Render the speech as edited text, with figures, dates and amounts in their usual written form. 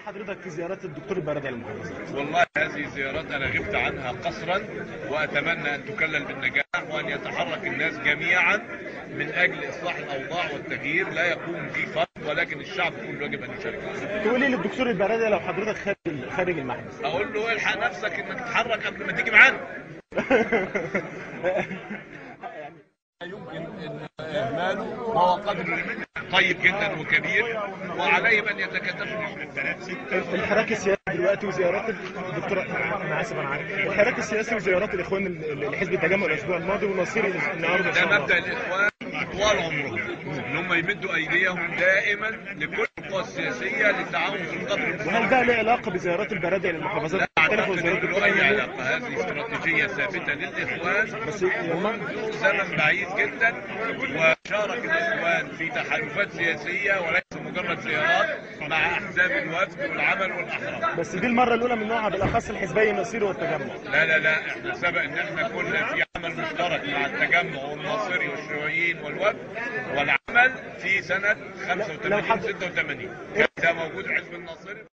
حضرتك زيارات الدكتور البرادعي للمحافظات؟ والله هذه زيارات انا غبت عنها قصرا، واتمنى ان تكلل بالنجاح وان يتحرك الناس جميعا من اجل اصلاح الاوضاع والتغيير. لا يقوم به فرد ولكن الشعب كله يجب ان يشارك. تقول لي للدكتور البرادعي لو حضرتك خارج المحبس؟ اقول له الحق نفسك انك تتحرك قبل ما تيجي معانا. يمكن ان اهماله وهو قدر طيب جدا وكبير وعليهم ان يتكاتفوا مع الحراك السياسي دلوقتي وزيارات الدكتور، انا اسف انا عارف، الحراك السياسي وزيارات الاخوان لحزب التجمع الاسبوع الماضي ونصير النهارده ده مبدا الاخوان طوال عمرهم ان هم يمدوا ايديهم دائما لكل القوى السياسيه للتعاون في القدر. وهل ده له علاقه بزيارات البرادعي للمحافظات المختلفه وزيارات له اي علاقه؟ هذه استراتيجيه ثابته للاخوان بس منذ زمن بعيد جدا، وشارك الاخوان في تحالفات سياسيه وليس مجرد زيارات مع احزاب الوفد والعمل والاحرار. بس دي المره الاولى من نوعها، بالاخص الحزبي النصيري والتجمع. لا احنا سبق ان احنا كنا في عمل مشترك مع التجمع والناصري والشيوعيين والوفد والعمل في سنه 85 86 كان ده موجود حزب الناصري.